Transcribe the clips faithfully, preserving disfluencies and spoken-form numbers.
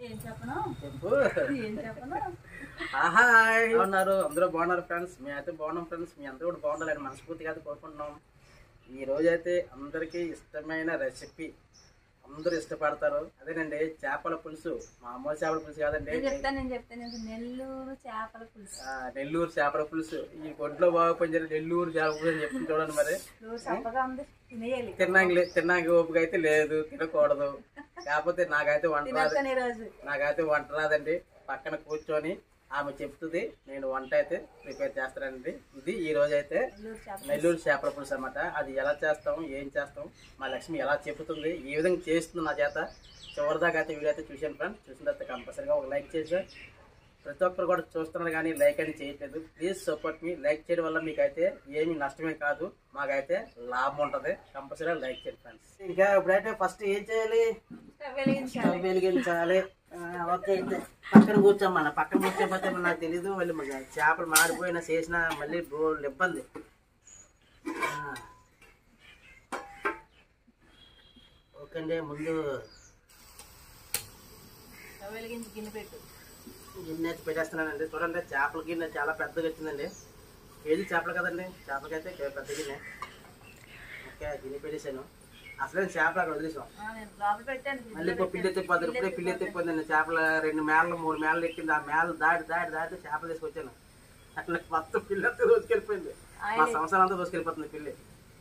ఉన్నారు అందరూ బాగున్నారు ఫ్రెండ్స్. మేమైతే బాగున్నాం ఫ్రెండ్స్. మీ అందరూ కూడా బాగుండాలని మనస్ఫూర్తిగా అయితే కోరుకుంటున్నాం. ఈ రోజు అయితే అందరికీ ఇష్టమైన రెసిపీ, అందరూ ఇష్టపడతారు, అదేనండి చేపల పులుసు. మామూలు చేపల పులుసు కాదండి, నెల్లూరు చేపల పులుసు. నెల్లూరు చేపల పులుసు. ఈ ఒంట్లో బాగుపోయింది నెల్లూరు చేపల పులుసు అని చెప్తుంది చూడండి. మరి తిన్నాక తిన్నాక ఓపిక అయితే లేదు, తినకూడదు. కాకపోతే నాకైతే వంట రాదు, నాకైతే వంట రాదండి. పక్కన కూర్చొని ఆమె చెప్తుంది, నేను వంట అయితే ప్రిపేర్ చేస్తానండి. ఇది ఈ రోజు అయితే నెల్లూరు చేపల పులుసు అనమాట. అది ఎలా చేస్తాం, ఏం చేస్తాం, మా లక్ష్మి ఎలా చెప్తుంది, ఈ విధంగా చేస్తుంది నా చేత. చివరిదాకా అయితే వీడియో అయితే చూసాను ఫ్రెండ్స్. చూసిన తర్వాత కంపల్సరీగా ఒక లైక్ చేసాను. ప్రతి ఒక్కరు కూడా చూస్తున్నారు కానీ లైక్ అని చేయట్లేదు. Please support me. లైక్ చేయడం వల్ల మీకైతే ఏమి నష్టమే కాదు, మాకైతే లాభం ఉంటుంది. కంపల్సరీగా లైక్ చేయండి ఫ్రెండ్స్. ఇంకా ఇప్పుడైతే ఫస్ట్ ఏం చేయాలి, వెలిగించాలి. ఓకే, పక్కన కూర్చోమ్మా. పక్కన కూర్చోకపోతే నాకు తెలీదు, మళ్ళీ చేపలు మాడిపోయినా చేసినా మళ్ళీ బోల్డ్ ఇబ్బంది. ఓకే అండి, ముందు గిన్నె పెట్టు. గిన్నె అయితే పెట్టేస్తున్నానండి. చూడండి, చేపల గిన్నె చాలా పెద్దగా వచ్చిందండి. కేజీ చేపలు కదండి, చేపలకైతే పెద్ద గిన్నె. ఓకే, గిన్నె పెట్టేసాను. అసలే చేపలు అక్కడ వదిలేసాం. మళ్ళీ ఇప్పుడు పిల్లి ఎత్తిపోతుంది. ఇప్పుడే పిల్లి ఎత్తిపోయిందండి. చేపలు రెండు మేళలు మూడు మేళలు ఎక్కింది. ఆ మేళలు దాటి దాటి దాటి చేపలు తీసుకొచ్చాను. అట్లా మొత్తం పిల్లి అంతా రోజుకెళ్ళిపోయింది. మా సంవత్సరం అంతా రోజుకెళ్ళిపోతుంది పిల్లి.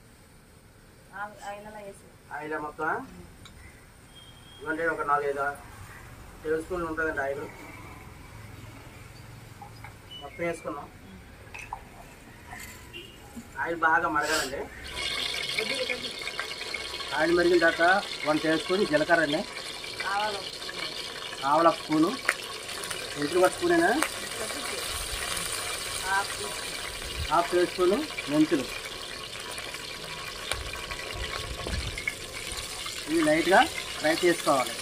ఆయిల్ మొత్తం ఇవ్వండి, ఒక నాలుగైదు టేబుల్ స్పూన్లు ఉంటుందండి ఆయిల్. మొత్తం వేసుకున్నాం. ఆయిల్ బాగా మరగాలండి. ఆయిల్ మరిగిన తర్వాత వన్ టేబుల్ స్పూన్ జీలకర్ర అండి, ఆవల స్పూను, ఎదురు ఒక స్పూనేనా, హాఫ్ టేబుల్ స్పూను మెంతులు. ఇవి లైట్గా ఫ్రై చేసుకోవాలి.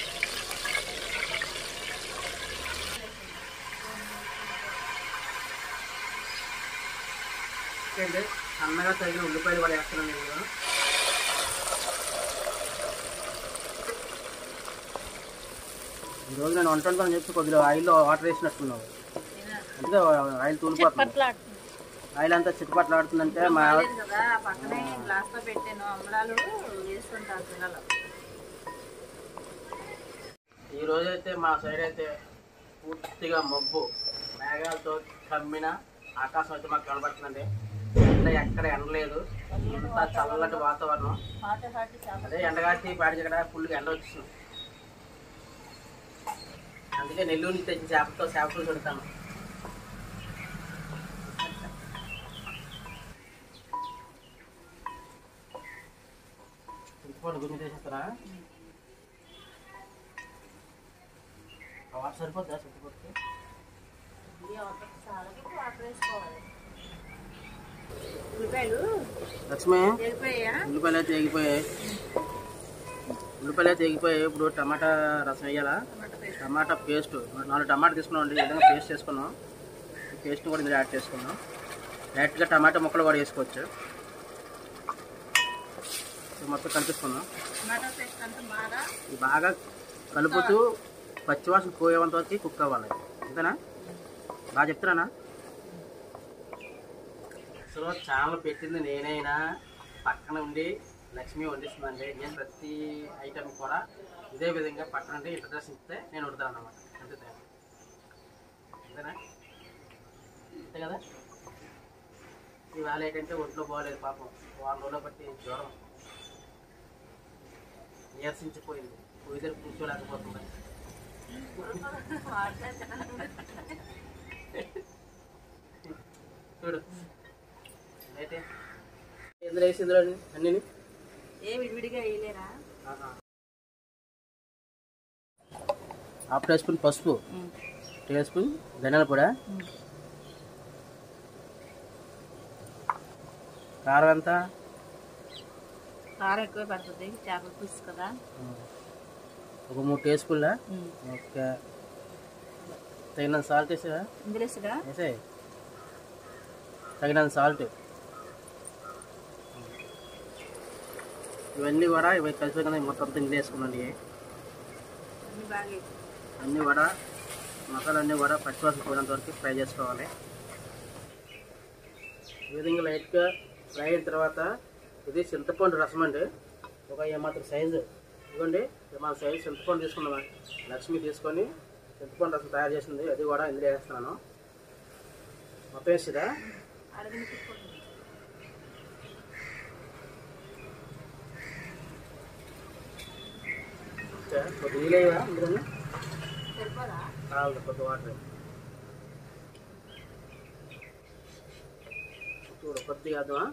అండి, సన్నగా తగిన ఉల్లిపాయలు కూడా వేస్తున్నాను నేను. ఈరోజు నేను వంట వండుకొని చెప్పి కొద్దిగా ఆయిల్లో వాటర్ వేసినట్టున్నావు, అందుకే ఆయిల్ తూలిపోతుంది. ఆయిల్ అంతా చిట్టుపట్లు ఆడుతుందంటే మా ఈరోజు అయితే మా సైడ్ అయితే పూర్తిగా మబ్బు మేఘాలతో కమ్మిన ఆకాశం అయితే మాకు కనబడుతుందండి. ఎండ ఎక్కడ ఎండలేదు, ఇంత చల్లటి వాతావరణం. అదే ఎండగాటి పాడి ఇక్కడ ఫుల్గా ఎండ వచ్చింది. అందుకే నెల్లూరు నుంచి తెచ్చిన చేపలతో చేపలు చూడతాను. చింతపండు గుమ్మి తీసేస్తారా? వాటర్ సరిపోద్దా? చింతపండుకి లక్ష్మి ఉల్లిపాయలు అయితే ఎగిపోయాయి. ఉల్లిపాయలు అయితే ఎగిపోయాయి. ఇప్పుడు టమాటా రసం వేయాలా? టమాటా పేస్ట్ నాలుగు టమాటా తీసుకున్నాం అండి. ఈ విధంగా పేస్ట్ చేసుకున్నాం. ఈ పేస్ట్ కూడా ఇందులో యాడ్ చేసుకున్నాం. డైరెక్ట్గా టమాటా ముక్కలు కూడా వేసుకోవచ్చు. మొత్తం కలిపిస్తున్నాం. ఇది బాగా కలుపుతూ పచ్చివాసన పోయేంత వరకు కుక్ అవ్వాలి. అంతేనా? బాగా చెప్తున్నానా? సో ఛానల్ పెట్టింది నేనైనా, పక్కన ఉండి లక్ష్మి వండిస్తుందండి. నేను ప్రతి ఐటెం కూడా ఇదే విధంగా పక్కన ఉండి ఇంట్రడక్షన్ ఇస్తే నేను వండుతాను అన్నమాట. అంతే అంతేనా? అంతే కదా. ఇవాళ ఏంటంటే ఒంట్లో బాగోలేదు పాపం. వారం రోజులు బట్టి జ్వరం నీరసించిపోయింది. పొయ్యి దగ్గర కూర్చోలేకపోతుంది. చూడు అయితే ఇందులో వేసి ఇందులో అన్నీ ఏ విడివిడిగా వేయలేరా? హాఫ్ టీ స్పూన్ పసుపు, టీ స్పూన్ ధనియాల పొడి, కారం ఎంత? కారం ఎక్కువ పడుతుంది, చేపల పులుసు కదా. ఒక మూడు టీ స్పూన్లా. ఓకే, తగినంత సాల్ట్ వేసావా? ఇందులో వేసాయి. తగినంత సాల్ట్. ఇవన్నీ కూడా ఇవి కలిసి మొత్తం ఇందులో వేసుకున్నాండి. అన్నీ కూడా మసాలా అన్నీ కూడా పచ్చివాసన పోయినంత వరకు ఫ్రై చేసుకోవాలి. ఈ విధంగా లైట్గా ఫ్రై అయిన తర్వాత ఇది చింతపండు రసం అండి. ఒక ఏమాత్రం సైజు ఇవ్వండి, ఏమాత్రం సైజు చింతపండు తీసుకున్నాం. లక్ష్మి తీసుకొని చింతపండు రసం తయారు చేసింది, అది కూడా ఇందులో వేస్తున్నాను. మొత్తం వేసిదా కొద్ది నీళ్ళేవా ఇందులో కొద్ది వాటర్ చూడు, కొద్దిగా అర్థమా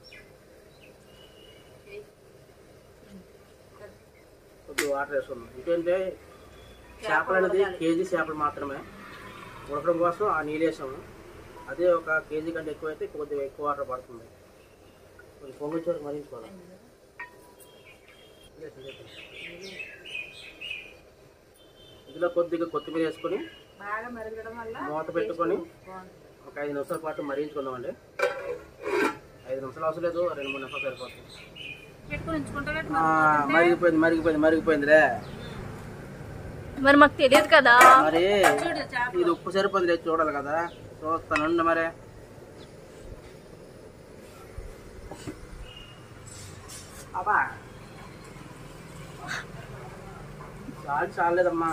కొద్దిగా వాటర్ వేసుకున్నాం. ఎందుకంటే చేపలు అనేది కేజీ చేపలు మాత్రమే ఉడకడం కోసం ఆ నీళ్ళు వేసాము. అదే ఒక కేజీ కంటే ఎక్కువ అయితే కొద్దిగా ఎక్కువ వాటర్ పడుతుంది. కొంచెం పొంగొచ్చే వరకు మరించుకోవాలి. ఇందులో కొద్దిగా కొత్తిమీర వేసుకొని మూత పెట్టుకొని ఒక ఐదు నిమిషాల పాటు మరించుకుందామండి. ఐదు నిమిషాలు అవసరం లేదు, రెండు మూడు నిమిషాలు సరిపోతుంది. మరిగిపోయింది మరిగిపోయింది మరిగిపోయిందిలే. మరి మాకు తెలియదు కదా, మరి ఇది ఉప్పు సరిపోతుంది లేదు చూడాలి కదా, చూస్తానండి. మరి అబ్బా చాలు చాలేదమ్మా.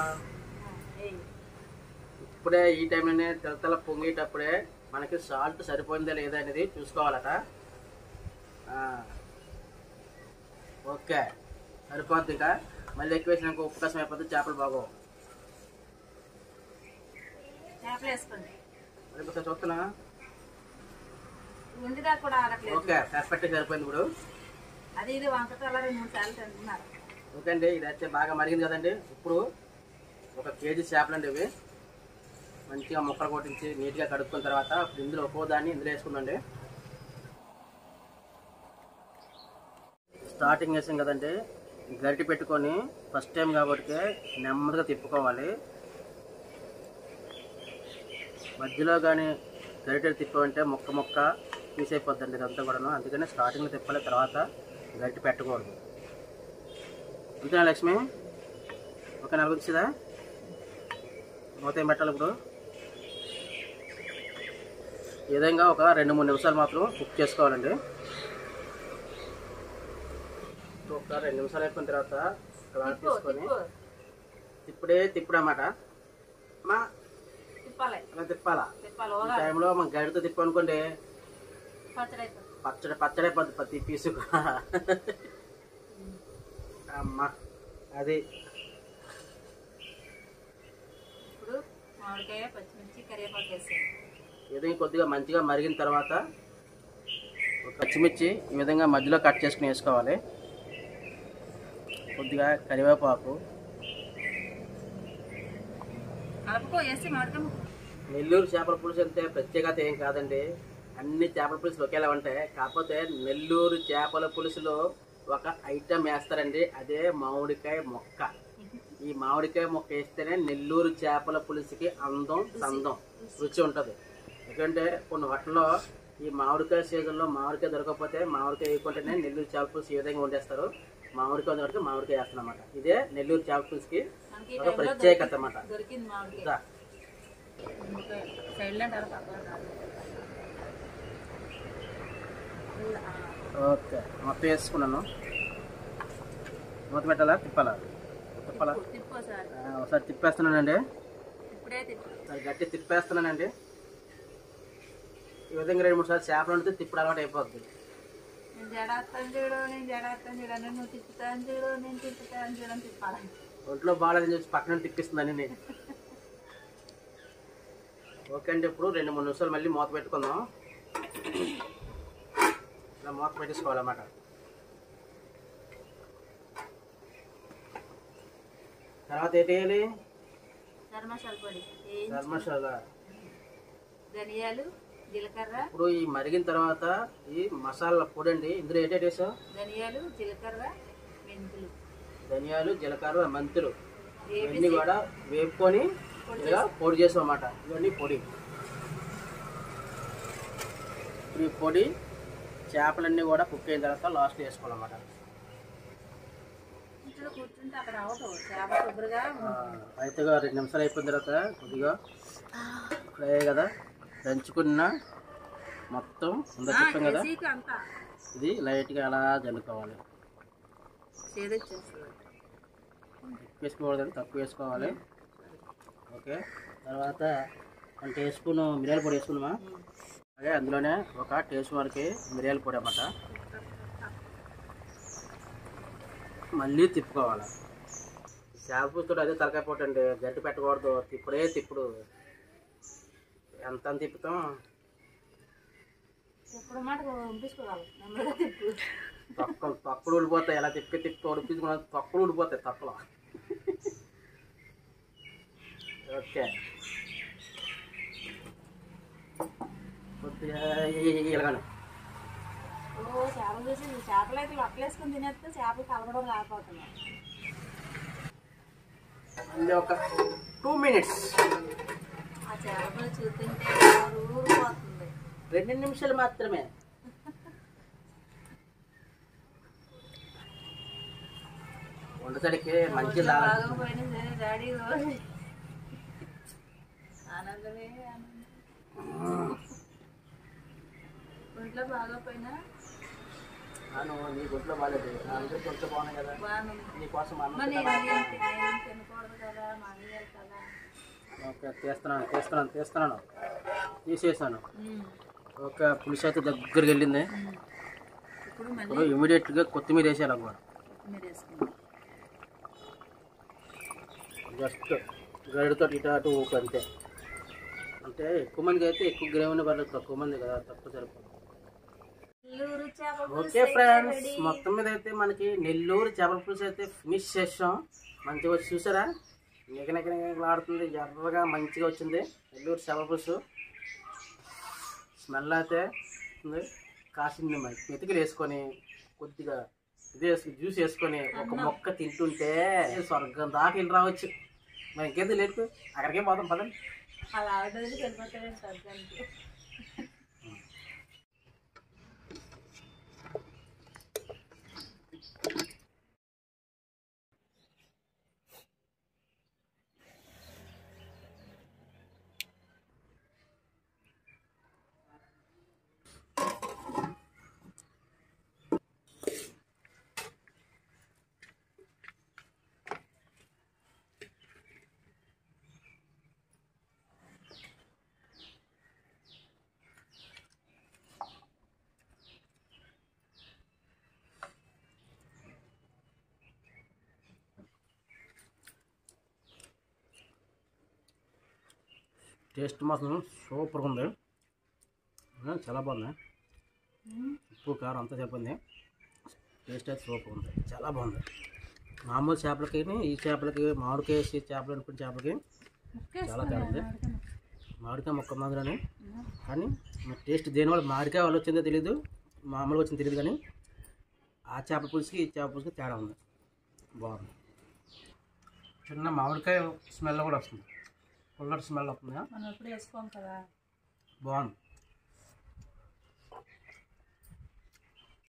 ఇప్పుడే ఈ టైంలోనే తెల్ల తెల్ల పొంగేటప్పుడే మనకి సాల్ట్ సరిపోయిందా లేదా అనేది చూసుకోవాలట. ఓకే సరిపోద్ది. ఇంకా మళ్ళీ ఎక్కువ వేసినాక ఉప్పు కసం అయిపోద్ది, చేపలు బాగోవు. సరిపోతా చూస్తున్నా. ఓకే పర్ఫెక్ట్ సరిపోయింది. ఇప్పుడు ఓకే అండి, ఇది అయితే బాగా మరిగింది కదండి. ఇప్పుడు ఒక కేజీ చేపలు అండి ఇవి మంచిగా ముక్కలు కొట్టించి నీట్గా కడుక్కున్న తర్వాత ఇందులో ఒక్కో దాన్ని ఇందులో వేసుకుందండి. స్టార్టింగ్ వేసాం కదండి, గరిటె పెట్టుకొని ఫస్ట్ టైం కాబట్టి నెమ్మదిగా తిప్పుకోవాలి. మధ్యలో కానీ గరిటెలు తిప్పామంటే ముక్క ముక్క తీసైపోద్దండి ఇదంతా కూడాను. అందుకని స్టార్టింగ్లో తిప్పాలి, తర్వాత గరిటె పెట్టకూడదు. అంతేనా లక్ష్మి? ఓకే నలుగు వచ్చిందా? మూత ఏం పెట్టాలి ఇప్పుడు? ఈ విధంగా ఒక రెండు మూడు నిమిషాలు మాత్రం కుక్ చేసుకోవాలండి. ఒక రెండు నిమిషాలు అయిపోయిన తర్వాత క్లాత్ తీసుకొని తిప్పుడే తిప్పుడు అన్నమాట. అలా తిప్పాలా? ఈ టైంలో మనం గడితో తిప్పనుకోండి పచ్చడి పచ్చడి అయిపోద్ది ప్రతి పీసు. అమ్మా అది ఇది కొద్దిగా మంచిగా మరిగిన తర్వాత పచ్చిమిర్చి ఈ విధంగా మధ్యలో కట్ చేసుకుని వేసుకోవాలి. కొద్దిగా కరివేపాకు. నెల్లూరు చేపల పులుసు అంటే ప్రత్యేకత ఏం కాదండి, అన్ని చేపల పులుసులు ఒకేలా ఉంటాయి. కాకపోతే నెల్లూరు చేపల పులుసులో ఒక ఐటమ్ వేస్తారండి, అదే మామిడికాయ మొక్క. ఈ మామిడికాయ మొక్క వేస్తేనే నెల్లూరు చేపల పులుసుకి అందం సందం రుచి ఉంటుంది. ఎందుకంటే కొన్ని హోటల్లో ఈ మామిడికాయ సీజన్లో మామిడికాయ దొరకకపోతే మామిడికాయ వేయకుంటేనే నెల్లూరు చేపల పులుసు ఈ విధంగా వండేస్తారు. మామిడికాయ దొరికి మామిడికాయ వేస్తారన్నమాట. ఇదే నెల్లూరు చేపల పులుసుకి ఒక ప్రత్యేకత అన్నమాట. ఓకే మొత్తం వేసుకున్నాను. మూత పెట్టాలా తిప్పాలా? తిప్పాలా? ఒకసారి తిప్పేస్తున్నానండి, గట్టి తిప్పేస్తున్నానండి. ఈ విధంగా రెండు మూడు సార్లు చేపలు వండితే తిప్పుడు అలవాటు అయిపోద్ది. ఒంట్లో బాగాలేదని చెప్పి పక్కన తిప్పిస్తుందని నేను. ఓకే అండి, ఇప్పుడు రెండు మూడు నిమిషాలు మళ్ళీ మూత పెట్టుకుందాం. ఇలా మూత పెట్టేసుకోవాలన్నమాట. తర్వాత ఏంటి వేయాలి? గరం మసాలా, ధనియాలు, జీలకర్ర. ఇప్పుడు ఈ మరిగిన తర్వాత ఈ మసాలా పొడి అండి, ఇందులో ఏంటంటే వేసావు? ధనియాలు, జీలకర్ర, మెంతులు. ధనియాలు, జీలకర్ర, మెంతులు ఇవన్నీ కూడా వేపుకొని ఇలా పొడి చేసాం అన్నమాట. ఇవన్నీ పొడి. ఈ పొడి చేపలన్నీ కూడా కుక్ అయిన తర్వాత లాస్ట్ వేసుకోవాలన్నమాట. ప్లేస్లో కూర్చుంటే అక్కడ అవ్వదు చేప కొబ్బరిగా అయితే రెండు నిమిషాలు అయిపోయిన తర్వాత కొద్దిగా ఫ్రై కదా దంచుకున్న మొత్తం ఉందా చెప్పాం కదా అంతా ఇది లైట్గా అలా జల్లుకోవాలి. చేదొచ్చేస్తుంది. ఎక్కువ వేసుకోకూడదు, తక్కువ వేసుకోవాలి. ఓకే, తర్వాత వన్ టీ స్పూన్ మిరియాల పొడి వేసుకున్నామా. అలాగే అందులోనే ఒక టీ స్పూన్ వరకు మిరియాల పొడి అన్నమాట. మళ్ళీ తిప్పుకోవాలి. చేప పులుసుతో అదే తలకాయ పొట్టు అండి, గడ్డి పెట్టకూడదు. తిప్పుడే తిప్పుడు ఎంత అని తిప్పుతాం. ఇప్పుడు మాట పంపించుకోవాలి నెమ్మదిగా తిప్పు. తొక్కలు తొక్కలు ఊడిపోతాయి. ఎలా తిప్పి తిప్పి ఉడిపించుకున్న తొక్కలు ఊడిపోతాయి తొక్కలు. ఓకే, కొద్దిగా ఇలాగను ఓ చేపలు చూసి చేపలు అయితే లొక్కలేసుకుని తినేస్తే చేపలు కలగడం రాకపోతున్నాయి. మళ్ళీ ఒక టూ మినిట్స్ ఆ చేపలు చూస్తుంటే ఊరిపోతుంది. రెండు నిమిషాలు మాత్రమే. వంటసరికి మంచి బాగోపోయినా సరే డాడీ ఆనందమే ఆనందం. ఒంట్లో బాగోపోయినా నీ గుంట్లో బాగాలేదు, అందరూ కొంచెం బాగున్నాయి కదా. నీకోసం తినకూడదు కదా, మానేయాలి కదా. ఓకే, తీస్తున్నాను తీస్తున్నాను తీస్తున్నాను తీసేసాను. ఓకే, పులుసు అయితే దగ్గరికి వెళ్ళింది. ఇప్పుడు ఇమీడియట్గా కొత్తిమీర వేసేయాలి అన్నమాట. జస్ట్ గడితో ఇటు అటు ఊపు అంతే. అంటే ఎక్కువ మందికి అయితే ఎక్కువ గ్రేవీ పర్లేదు, తక్కువ మంది కదా తక్కువ సరిపోతుంది. ఓకే ఫ్రెండ్స్, మొత్తం మీద అయితే మనకి నెల్లూరు చేపల పులుసు అయితే ఫినిష్ చేసాం. మంచిగా వచ్చి చూసారా, నిగనిగలాడుతుంది, ఎర్రగా మంచిగా వచ్చింది నెల్లూరు చేపల పులుసు. స్మెల్ అయితే కాసింది. మెతుకులు వేసుకొని కొద్దిగా ఇది వేసుకుని జ్యూస్ వేసుకొని ఒక మొక్క తింటుంటే స్వర్గం దాకా వెళ్ళి రావచ్చు. మరి ఇంకేంది లేదు, అక్కడికే పోతాం పదండి. అలా వెళ్ళిపోతాయి స్వర్గానికి. టేస్ట్ మాత్రం సూపర్గా ఉంది, చాలా బాగుంది. ఉప్పు కారం అంతా చెప్పింది. టేస్ట్ అయితే సూపర్ ఉంది, చాలా బాగుంది. మామూలు చేపలకి ఈ చేపలకి మామిడికాయ వేసి చేపలు అనుకున్న చేపలకి చాలా తేడా ఉంది. మామిడికాయ మొక్క మాదిరని, కానీ టేస్ట్ దేనివల్ల మామిడికాయ వాళ్ళు వచ్చిందో తెలియదు, మామూలుగా వచ్చిందో తెలియదు. కానీ ఆ చేపల పులుసుకి ఈ చేపల పులుసుకి తేడా ఉంది, బాగుంది. చిన్న మామిడికాయ స్మెల్ కూడా వస్తుంది, పుల్లటి స్మెల్ వస్తుంది. మనం ఎప్పుడు వేసుకోం కదా, బాగుంది.